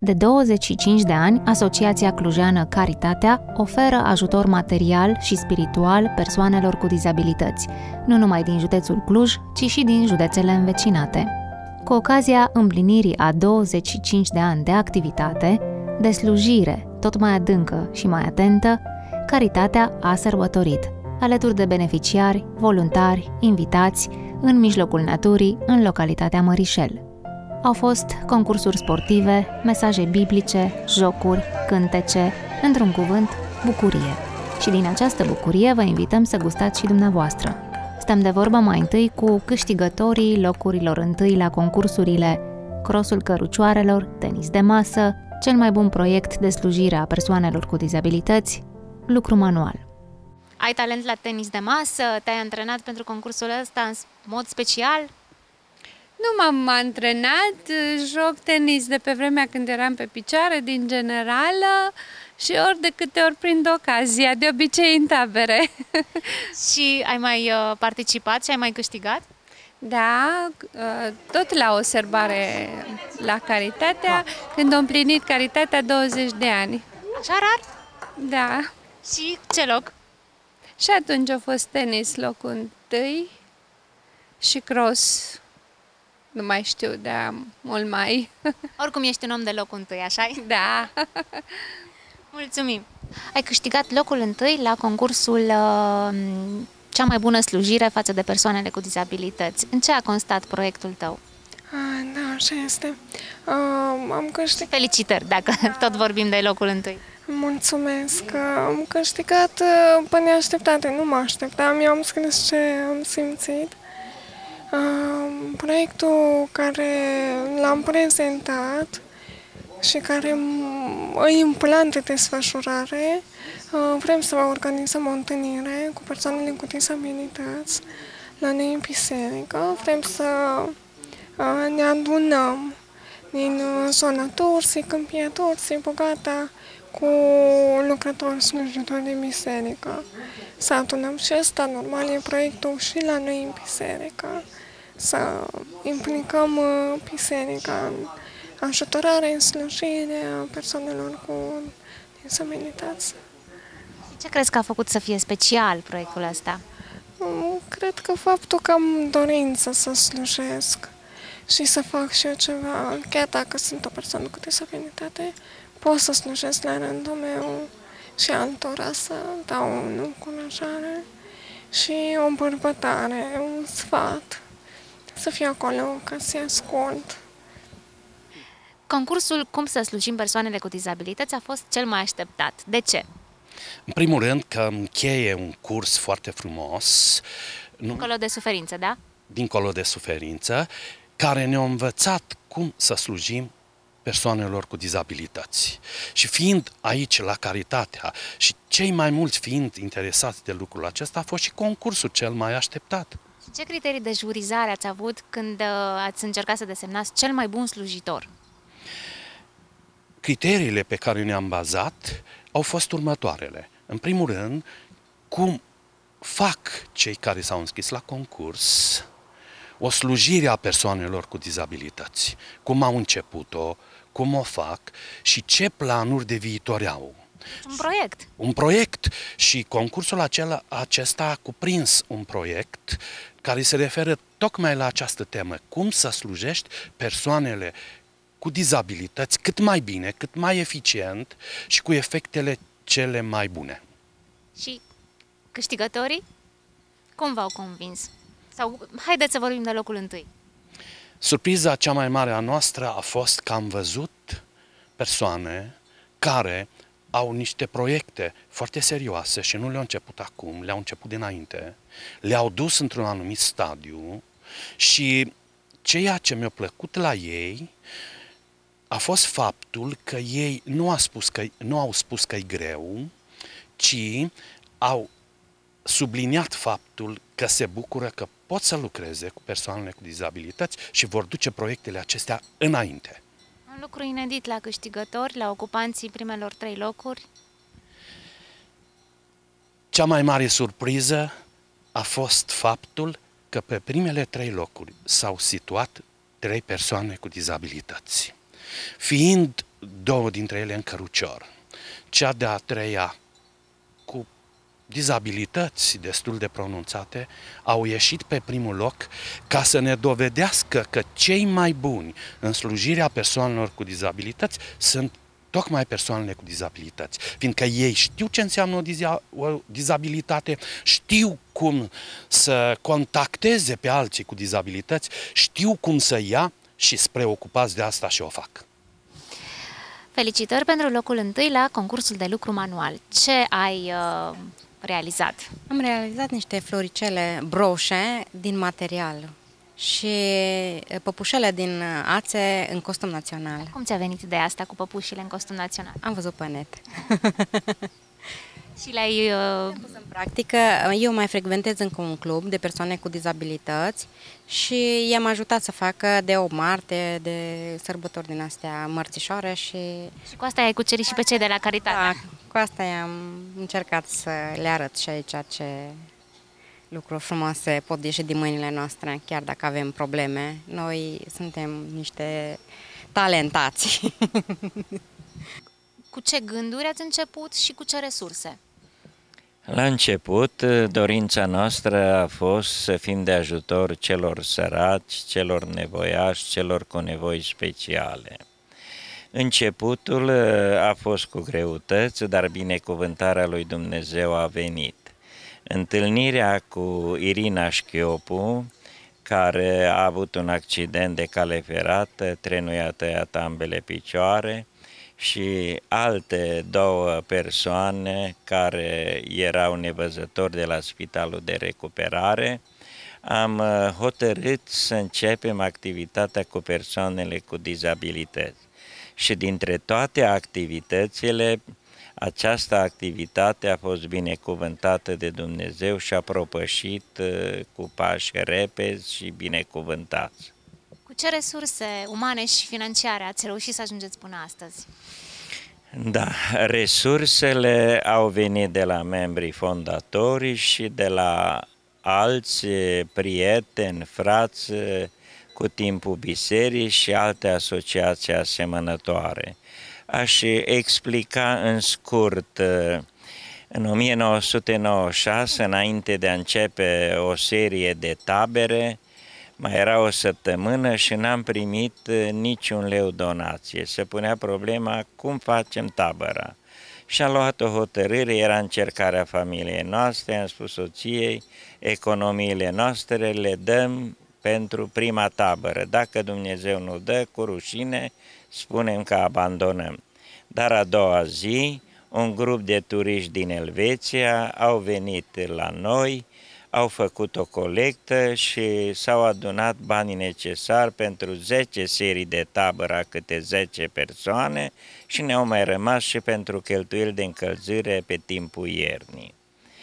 De 25 de ani, Asociația Clujeană Caritatea oferă ajutor material și spiritual persoanelor cu dizabilități, nu numai din județul Cluj, ci și din județele învecinate. Cu ocazia împlinirii a 25 de ani de activitate, de slujire tot mai adâncă și mai atentă, Caritatea a sărbătorit, alături de beneficiari, voluntari, invitați, în mijlocul naturii, în localitatea Mărișel. Au fost concursuri sportive, mesaje biblice, jocuri, cântece, într-un cuvânt, bucurie. Și din această bucurie vă invităm să gustați și dumneavoastră. Stăm de vorbă mai întâi cu câștigătorii locurilor întâi la concursurile Crossul Cărucioarelor, tenis de masă, cel mai bun proiect de slujire a persoanelor cu dizabilități, lucru manual. Ai talent la tenis de masă? Te-ai antrenat pentru concursul ăsta în mod special? Nu m-am antrenat, joc tenis de pe vremea când eram pe picioare, din generală, și ori de câte ori prind ocazia, de obicei în tabere. Și ai mai participat și ai mai câștigat? Da, tot la o sărbare la Caritatea, când a împlinit Caritatea 20 de ani. Așa rar? Da. Și ce loc? Și atunci a fost tenis locul întâi și cross. Nu mai știu, dar mult mai. Oricum ești un om de locul întâi, așa-i? Da. Mulțumim! Ai câștigat locul întâi la concursul Cea mai bună slujire față de persoanele cu dizabilități. În ce a constat proiectul tău? Da, așa este. Am câștigat... Felicitări, dacă tot vorbim de locul întâi. Mulțumesc! Am câștigat pe neașteptate, nu mă așteptam, eu am scris ce am simțit. Proiectul care l-am prezentat și care e în plan de desfășurare, vrem să organizăm o întâlnire cu persoanele cu dizabilități la noi în biserică. Vrem să ne adunăm din zona Tursii, Câmpia Tursii, Bogata, cu lucrători slujitori de biserică. Să adunăm și ăsta, normal, e proiectul și la noi în biserică. Să implicăm biserica în ajutorare, în slujire a persoanelor cu dizabilități. Ce crezi că a făcut să fie special proiectul ăsta? Cred că faptul că am dorință să slujesc și să fac și eu ceva, chiar dacă sunt o persoană cu dizabilitate, pot să slujesc la rândul meu și altora, să dau o încurajare și o îmbărbătare, un sfat, să fiu acolo ca să-i ascult. Concursul Cum să slujim persoanele cu dizabilități a fost cel mai așteptat. De ce? În primul rând că încheie un curs foarte frumos. Dincolo de suferință, da? Dincolo de suferință, care ne-a învățat cum să slujim persoanelor cu dizabilități. Și fiind aici la Caritatea și cei mai mulți fiind interesați de lucrul acesta, a fost și concursul cel mai așteptat. Și ce criterii de jurizare ați avut când ați încercat să desemnați cel mai bun slujitor? Criteriile pe care ne-am bazat au fost următoarele. În primul rând, cum fac cei care s-au înscris la concurs o slujire a persoanelor cu dizabilități. Cum au început-o, cum o fac și ce planuri de viitor au. Un proiect. Un proiect. Și concursul acesta a cuprins un proiect care se referă tocmai la această temă. Cum să slujești persoanele cu dizabilități cât mai bine, cât mai eficient și cu efectele cele mai bune. Și câștigătorii? Cum v-au convins? Sau haideți să vorbim de locul întâi. Surpriza cea mai mare a noastră a fost că am văzut persoane care au niște proiecte foarte serioase și nu le-au început acum, le-au început dinainte, le-au dus într-un anumit stadiu și ceea ce mi-a plăcut la ei a fost faptul că ei nu au spus că e greu, ci au subliniat faptul că se bucură că pot să lucreze cu persoanele cu dizabilități și vor duce proiectele acestea înainte. Un lucru inedit la câștigători, la ocupanții primelor 3 locuri? Cea mai mare surpriză a fost faptul că pe primele 3 locuri s-au situat 3 persoane cu dizabilități. Fiind 2 dintre ele în cărucior. Cea de-a 3-a, cu dizabilități destul de pronunțate, au ieșit pe primul loc ca să ne dovedească că cei mai buni în slujirea persoanelor cu dizabilități sunt tocmai persoanele cu dizabilități, fiindcă ei știu ce înseamnă o dizabilitate, știu cum să contacteze pe alții cu dizabilități, știu cum să ia și sunt preocupați de asta și o fac. Felicitări pentru locul 1 la concursul de lucru manual. Ce ai realizat? Am realizat niște floricele broșe din material și păpușele din ațe în costum național. Cum ți-a venit ideea asta cu păpușile în costum național? Am văzut pe net. Și le-ai... Pus în practică, eu mai frecventez încă un club de persoane cu dizabilități și i-am ajutat să facă de 8 martie, de sărbători din astea mărțișoare și... Și cu asta ai cucerit și pe cei de la Caritate. Da, cu asta am încercat să le arăt și aici ce lucruri frumoase pot ieși din mâinile noastre, chiar dacă avem probleme. Noi suntem niște talentați. Cu ce gânduri ați început și cu ce resurse? La început, dorința noastră a fost să fim de ajutor celor săraci, celor nevoiași, celor cu nevoi speciale. Începutul a fost cu greutăți, dar binecuvântarea lui Dumnezeu a venit. Întâlnirea cu Irina Șchiopu, care a avut un accident de cale ferată, trenul i-a tăiat ambele picioare, și alte 2 persoane care erau nevăzători de la Spitalul de Recuperare, am hotărât să începem activitatea cu persoanele cu dizabilități. Și dintre toate activitățile, această activitate a fost binecuvântată de Dumnezeu și a propășit cu pași repezi și binecuvântați. Cu ce resurse umane și financiare ați reușit să ajungeți până astăzi? Da, resursele au venit de la membrii fondatori și de la alți prieteni, frați cu timpul biserii și alte asociații asemănătoare. Aș explica în scurt. În 1996, înainte de a începe o serie de tabere, mai era o săptămână și n-am primit niciun leu donație. Se punea problema cum facem tabăra. Și am luat o hotărâre, era încercarea familiei noastre, am spus soției, economiile noastre le dăm pentru prima tabără. Dacă Dumnezeu nu dă, cu rușine, spunem că abandonăm. Dar a doua zi, un grup de turiști din Elveția au venit la noi, au făcut o colectă și s-au adunat banii necesari pentru 10 serii de tabără, câte 10 persoane, și ne-au mai rămas și pentru cheltuieli de încălzire pe timpul iernii.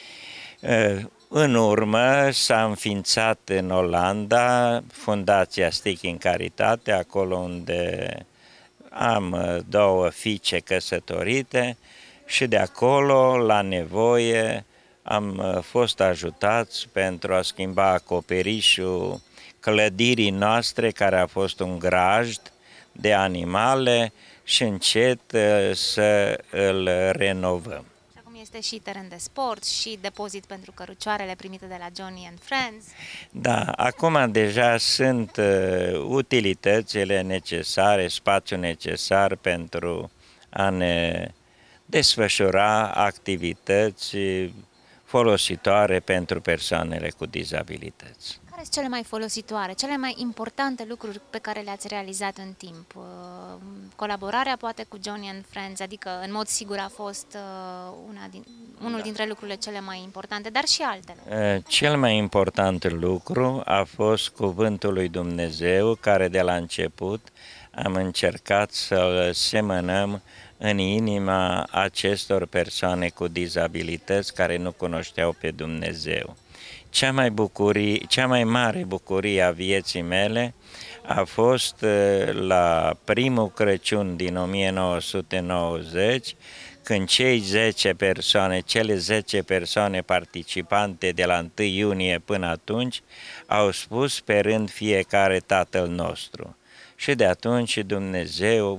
În urmă s-a înființat în Olanda Fundația Stick in Caritate, acolo unde am 2 fiice căsătorite, și de acolo, la nevoie, am fost ajutați pentru a schimba acoperișul clădirii noastre, care a fost un grajd de animale, și încet să îl renovăm. Și acum este și teren de sport și depozit pentru cărucioarele primite de la Johnny and Friends. Da, acum deja sunt utilitățile necesare, spațiul necesar pentru a ne desfășura activități folositoare pentru persoanele cu dizabilități. Care sunt cele mai folositoare, cele mai importante lucruri pe care le-ați realizat în timp? Colaborarea poate cu Johnny and Friends, adică în mod sigur a fost unul dintre lucrurile cele mai importante, dar și altele. Cel mai important lucru a fost cuvântul lui Dumnezeu, care de la început am încercat să-l semănăm în inima acestor persoane cu dizabilități care nu cunoșteau pe Dumnezeu. Cea mai mare bucurie a vieții mele a fost la primul Crăciun din 1990, când cele 10 persoane participante de la 1 iunie până atunci au spus pe rând fiecare Tatăl nostru. Și de atunci Dumnezeu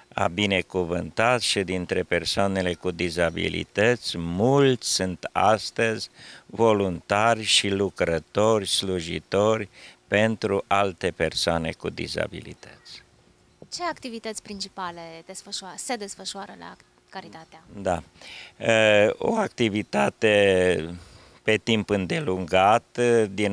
a binecuvântat și dintre persoanele cu dizabilități, mulți sunt astăzi voluntari și lucrători, slujitori pentru alte persoane cu dizabilități. Ce activități principale se desfășoară la Caritatea? Da. O activitate pe timp îndelungat, din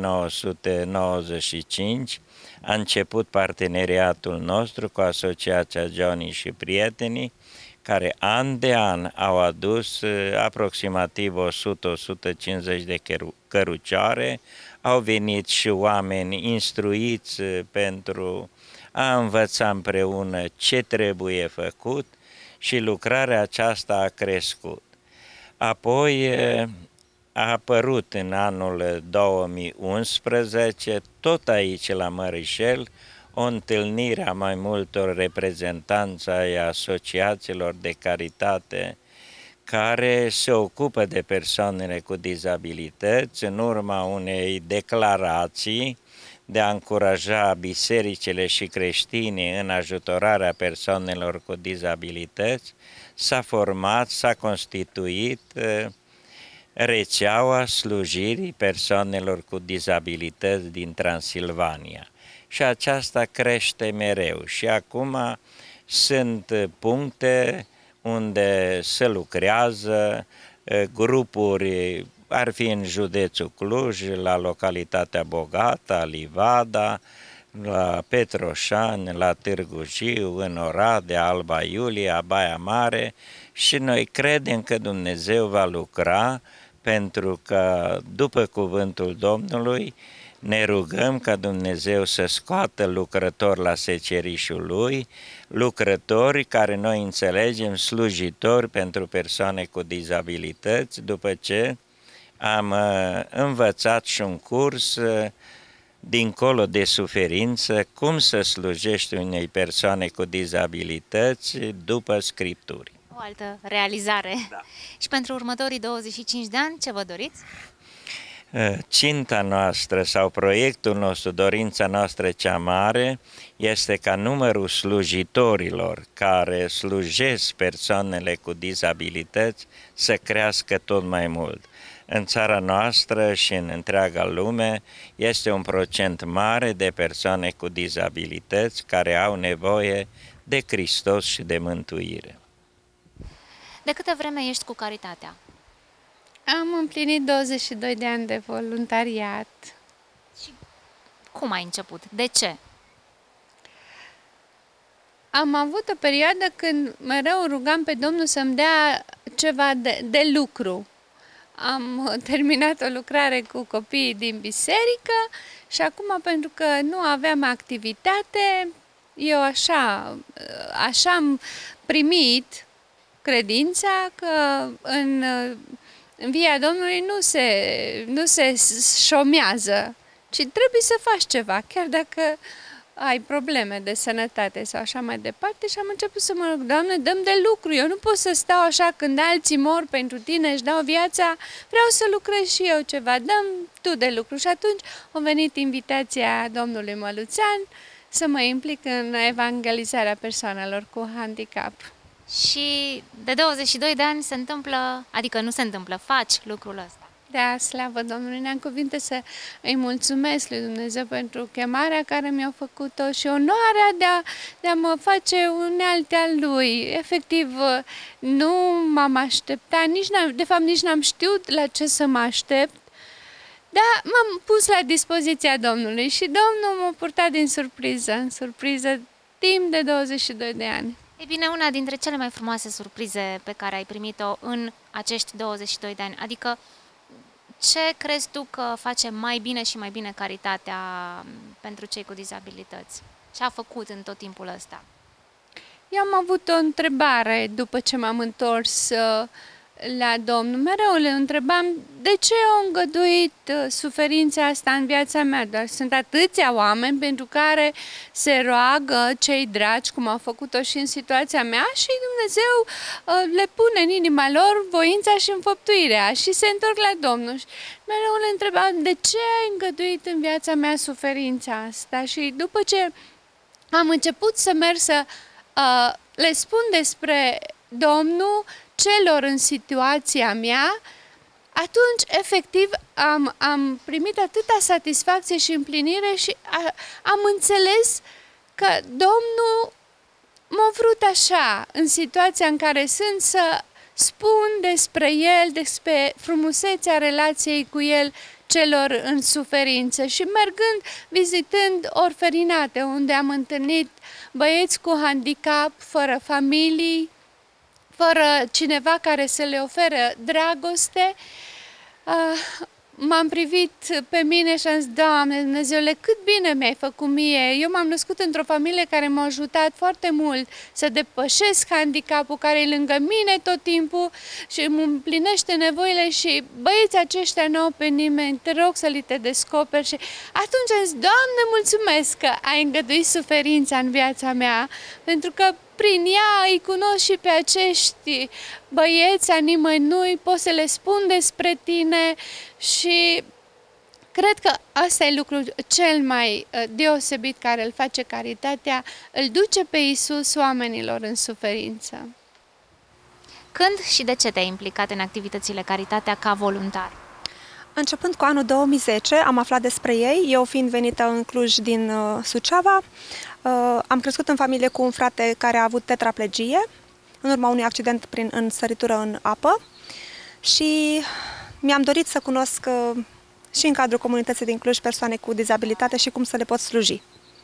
1995, a început parteneriatul nostru cu Asociația Johnny și Prietenii, care an de an au adus aproximativ 100-150 de cărucioare, au venit și oameni instruiți pentru a învăța împreună ce trebuie făcut și lucrarea aceasta a crescut. Apoi a apărut în anul 2011, tot aici la Mărâșel, o întâlnire a mai multor reprezentanți ai asociațiilor de caritate care se ocupă de persoanele cu dizabilități în urma unei declarații de a încuraja bisericile și creștinii în ajutorarea persoanelor cu dizabilități. S-a constituit rețeaua slujirii persoanelor cu dizabilități din Transilvania. Și aceasta crește mereu și acum sunt puncte unde se lucrează, grupuri, ar fi în județul Cluj, la localitatea Bogata, Livada, la Petroșani, la Târgu Jiu, în Oradea, Alba Iulia, Baia Mare, și noi credem că Dumnezeu va lucra, pentru că după cuvântul Domnului ne rugăm ca Dumnezeu să scoată lucrători la secerișul Lui, lucrători care noi înțelegem slujitori pentru persoane cu dizabilități, după ce am învățat și un curs dincolo de suferință, cum să slujești unei persoane cu dizabilități după Scripturi. O altă realizare. Da. Și pentru următorii 25 de ani, ce vă doriți? Ținta noastră sau proiectul nostru, dorința noastră cea mare, este ca numărul slujitorilor care slujesc persoanele cu dizabilități să crească tot mai mult. În țara noastră și în întreaga lume este un procent mare de persoane cu dizabilități care au nevoie de Hristos și de mântuire. De câtă vreme ești cu Caritatea? Am împlinit 22 de ani de voluntariat. Și cum ai început? De ce? Am avut o perioadă când mereu rugam pe Domnul să-mi dea ceva de lucru. Am terminat o lucrare cu copiii din biserică și acum, pentru că nu aveam activitate, eu așa am primit credința că în via Domnului nu se șomează, ci trebuie să faci ceva, chiar dacă ai probleme de sănătate sau așa mai departe. Și am început să mă rog: Doamne, dă-mi de lucru, eu nu pot să stau așa când alții mor pentru Tine, își dau viața, vreau să lucrez și eu ceva, dă-mi Tu de lucru. Și atunci a venit invitația domnului Măluțean să mă implic în evangelizarea persoanelor cu handicap. Și de 22 de ani se întâmplă, adică nu se întâmplă, faci lucrul ăsta. Da, slavă Domnului, ne-am cuvinte să îi mulțumesc lui Dumnezeu pentru chemarea care mi-a făcut-o și onoarea de a mă face unealtea Lui. Efectiv, nu m-am așteptat, nici n-am știut la ce să mă aștept, dar m-am pus la dispoziția Domnului și Domnul m-a purtat din surpriză în surpriză timp de 22 de ani. E bine, una dintre cele mai frumoase surprize pe care ai primit-o în acești 22 de ani, adică ce crezi tu că face mai bine și mai bine Caritatea pentru cei cu dizabilități? Ce a făcut în tot timpul ăsta? Eu am avut o întrebare după ce m-am întors la Domnul. Mereu le întrebam de ce au îngăduit suferința asta în viața mea. Doar sunt atâția oameni pentru care se roagă cei dragi, cum au făcut-o și în situația mea, și Dumnezeu le pune în inima lor voința și înfăptuirea și se întorc la Domnul. Și mereu le întrebam de ce ai îngăduit în viața mea suferința asta. Și după ce am început să merg să le spun despre Domnul celor în situația mea, atunci, efectiv, am primit atâta satisfacție și împlinire și am înțeles că Domnul m-a vrut așa, în situația în care sunt, să spun despre El, despre frumusețea relației cu El celor în suferință. Și mergând, vizitând orfelinate, unde am întâlnit băieți cu handicap, fără familii, fără cineva care să le oferă dragoste, m-am privit pe mine și am zis, Doamne Dumnezeule, cât bine mi-ai făcut mie. Eu m-am născut într-o familie care m-a ajutat foarte mult să depășesc handicapul, care e lângă mine tot timpul și îmi împlinește nevoile, și băieții aceștia nu au pe nimeni, te rog să li te descoperi. Și atunci am zis, Doamne, mulțumesc că ai îngăduit suferința în viața mea, pentru că prin ea îi cunosc și pe acești băieți a nimănui, pot să le spun despre tine și cred că asta e lucrul cel mai deosebit care îl face caritatea, îl duce pe Iisus oamenilor în suferință. Când și de ce te-ai implicat în activitățile Caritatea ca voluntar? Începând cu anul 2010 am aflat despre ei, eu fiind venită în Cluj din Suceava. Am crescut în familie cu un frate care a avut tetraplegie în urma unui accident în săritură în apă și mi-am dorit să cunosc și în cadrul comunității din Cluj persoane cu dizabilitate și cum să le pot sluji.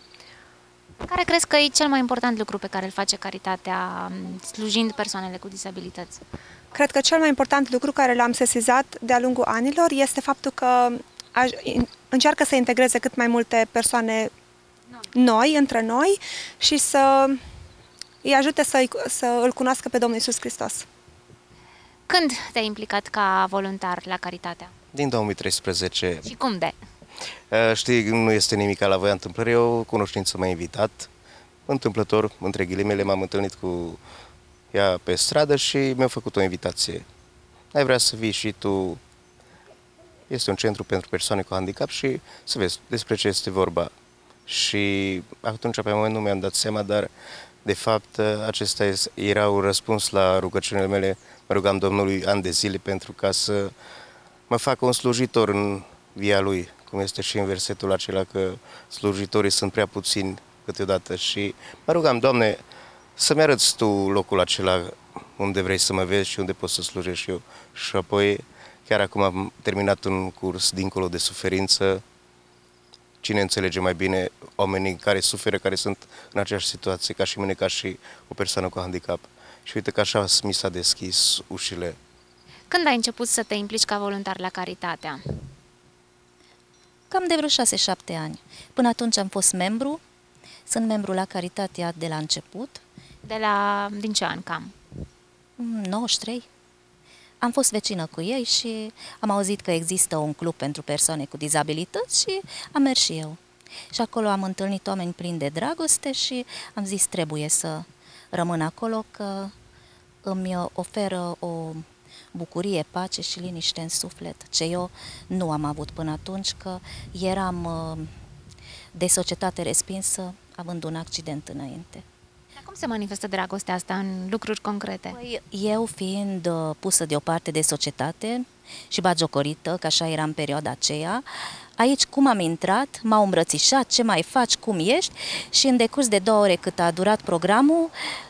Care crezi că e cel mai important lucru pe care îl face Caritatea slujind persoanele cu dizabilități? Cred că cel mai important lucru care l-am sesizat de-a lungul anilor este faptul că încearcă să integreze cât mai multe persoane noi, între noi, și să îi ajute să îl cunoască pe Domnul Iisus Hristos. Când te-ai implicat ca voluntar la Caritatea? Din 2013. Și cum de? Știi, nu este nimic la voia întâmplării, o cunoștință m-a invitat. Întâmplător, între ghilimele, m-am întâlnit cu ea pe stradă și mi-a făcut o invitație. Ai vrea să vii și tu? Este un centru pentru persoane cu handicap și să vezi despre ce este vorba. Și atunci, pe moment, nu mi-am dat seama, dar de fapt acesta era un răspuns la rugăciunile mele. Mă rugam Domnului ani de zile pentru ca să mă facă un slujitor în via Lui, cum este și în versetul acela că slujitorii sunt prea puțini câteodată. Și mă rugam, Doamne, să-mi arăți Tu locul acela unde vrei să mă vezi și unde pot să slujesc eu. Și apoi, chiar acum am terminat un curs dincolo de suferință. Cine înțelege mai bine oamenii care suferă, care sunt în aceeași situație ca și mine, ca și o persoană cu handicap. Și uite că așa mi s-a deschis ușile. Când ai început să te implici ca voluntar la Caritatea? Cam de vreo 6-7 ani. Până atunci am fost membru. Sunt membru la Caritatea de la început. Din ce an cam? 93. Am fost vecină cu ei și am auzit că există un club pentru persoane cu dizabilități și am mers și eu. Și acolo am întâlnit oameni plini de dragoste și am zis trebuie să rămân acolo, că îmi oferă o bucurie, pace și liniște în suflet, ce eu nu am avut până atunci, că eram de societate respinsă, având un accident înainte. Dar cum se manifestă dragostea asta în lucruri concrete? Păi, eu fiind pusă deoparte de societate și bagiocorită, că așa era în perioada aceea, aici cum am intrat, m-au îmbrățișat, ce mai faci, cum ești, și în decurs de 2 ore cât a durat programul,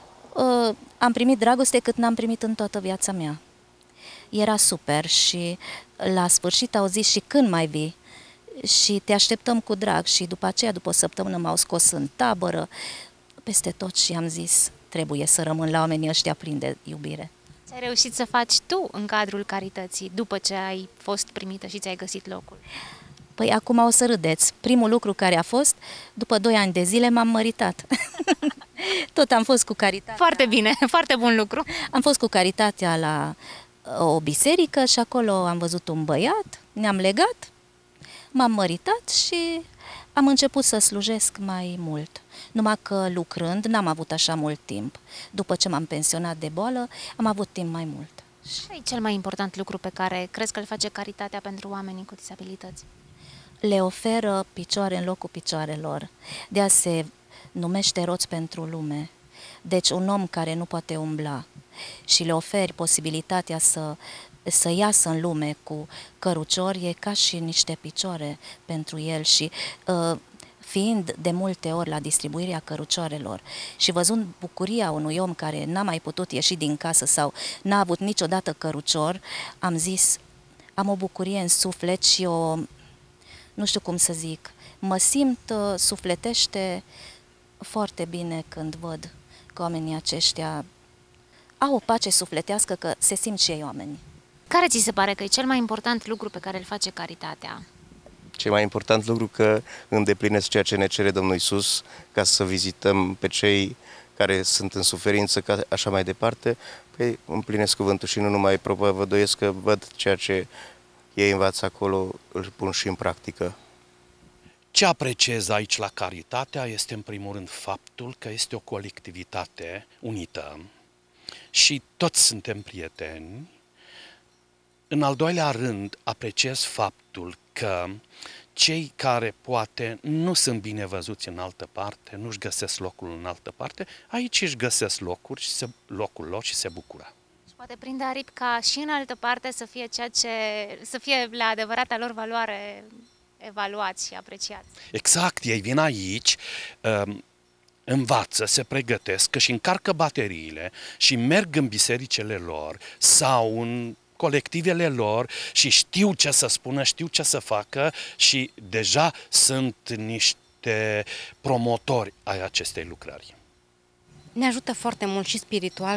am primit dragoste cât n-am primit în toată viața mea. Era super și la sfârșit au zis și când mai vii? Și te așteptăm cu drag. Și după aceea, după o săptămână, m-au scos în tabără peste tot și am zis trebuie să rămân la oamenii ăștia plini de iubire. Ce ai reușit să faci tu în cadrul carității după ce ai fost primită și ți-ai găsit locul? Păi acum o să râdeți. Primul lucru care a fost, după 2 ani de zile m-am măritat. Tot am fost cu Caritatea. Foarte bine, foarte bun lucru. Am fost cu Caritatea la o biserică și acolo am văzut un băiat, ne-am legat, m-am măritat și am început să slujesc mai mult. Numai că lucrând n-am avut așa mult timp. După ce m-am pensionat de boală, am avut timp mai mult. Care e cel mai important lucru pe care crezi că îl face Caritatea pentru oamenii cu dizabilități? Le oferă picioare în locul picioarelor. De-aia se numește Roți pentru lume. Deci un om care nu poate umbla și le oferi posibilitatea să iasă în lume cu căruciori, e ca și niște picioare pentru el și fiind de multe ori la distribuirea cărucioarelor și văzând bucuria unui om care n-a mai putut ieși din casă sau n-a avut niciodată cărucior, am zis, am o bucurie în suflet și nu știu cum să zic, mă simt sufletește foarte bine când văd că oamenii aceștia au o pace sufletească, că se simt și ei oameni. Care ți se pare că e cel mai important lucru pe care îl face caritatea? Cel mai important lucru că îndeplinesc ceea ce ne cere Domnul Iisus, ca să vizităm pe cei care sunt în suferință, ca așa mai departe, păi împlinesc cuvântul și nu numai propovăduiesc, că văd ceea ce ei învață acolo, îl pun și în practică. Ce apreciez aici la caritatea este în primul rând faptul că este o colectivitate unită și toți suntem prieteni. În al doilea rând apreciez faptul că cei care poate nu sunt bine văzuți în altă parte, nu-și găsesc locul în altă parte, aici își găsesc locul lor și se bucură. Și poate prinde aripi ca și în altă parte să fie la adevărata lor valoare evaluați și apreciați. Exact, ei vin aici, învață, se pregătesc și încarcă bateriile și merg în bisericile lor sau în colectivele lor și știu ce să spună, știu ce să facă și deja sunt niște promotori ai acestei lucrări. Ne ajută foarte mult și spiritual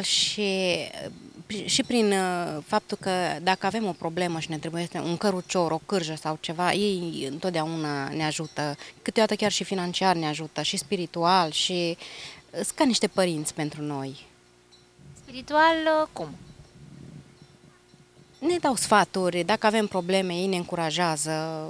și prin faptul că dacă avem o problemă și ne trebuie un cărucior, o cârjă sau ceva, ei întotdeauna ne ajută, câteodată chiar și financiar ne ajută, și spiritual, și sunt ca niște părinți pentru noi. Spiritual cum? Ne dau sfaturi, dacă avem probleme, ei ne încurajează,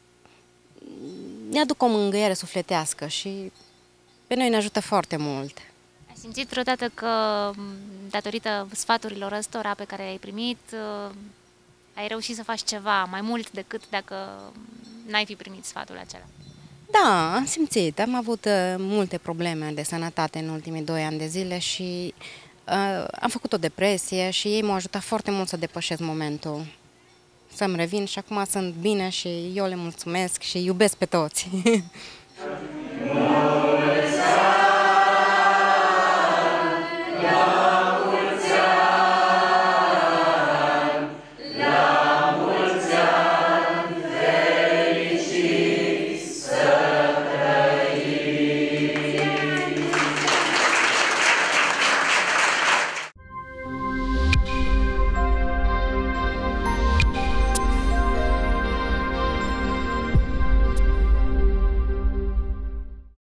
ne aduc o mângâiere sufletească și pe noi ne ajută foarte mult. Ai simțit vreodată că, datorită sfaturilor ăstora pe care ai primit, ai reușit să faci ceva mai mult decât dacă n-ai fi primit sfatul acela? Da, am simțit. Am avut multe probleme de sănătate în ultimii 2 ani de zile și am făcut o depresie și ei m-au ajutat foarte mult să depășesc momentul, să-mi revin și acum sunt bine și eu le mulțumesc și iubesc pe toți.